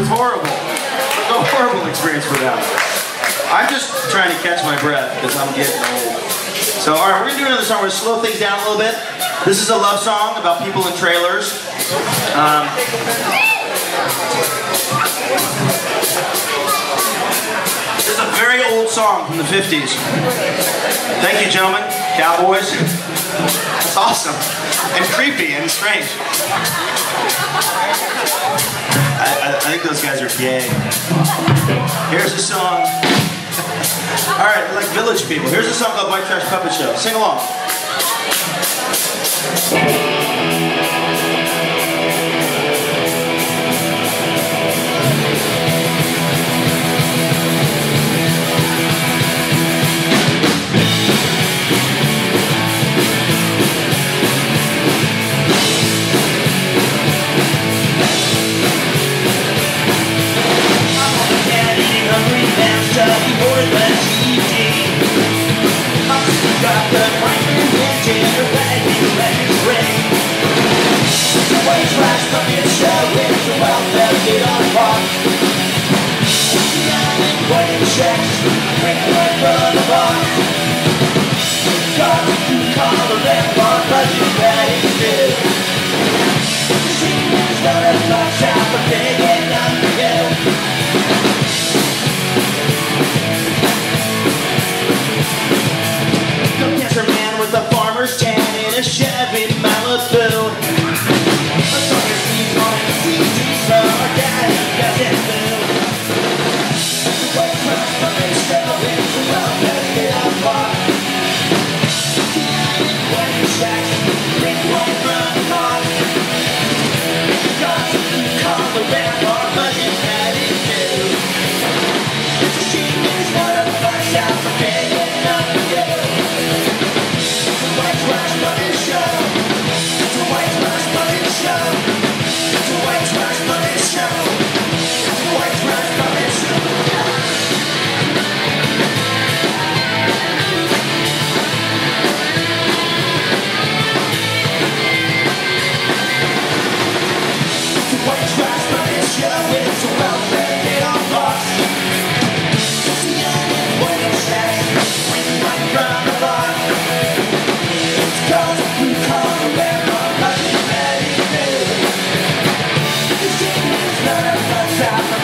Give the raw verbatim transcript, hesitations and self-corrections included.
was horrible. It was a horrible experience for them. I'm just trying to catch my breath because I'm getting old. So, all right, we're gonna do another song. We're gonna slow things down a little bit. This is a love song about people in trailers. Um, this is a very old song from the fifties. Thank you, gentlemen, cowboys. That's awesome and creepy and strange. I, I, I think those guys are gay. Here's a song. All right, like Village People. Here's a song called White Trash Puppet Show. Sing along. A Chevy Malibu. A song is seen on a C D from our daddy doesn't move. The white trash puppet show is a well-tested outlaw. The island wedding shacks, drink wine from the pot. The gossip you call the rap our budget that is due. It's a shame it's one of us out for paying up to you. The white trash puppet show. It's a white trash puppet show. It's a white trash puppet show. It's a white trash puppet show. It's a white trash puppet show. It's a well-fed on box. It's the island wedding shack. When right from the bar. It's cause we call the rap our budget that is new. The shame is none of us out.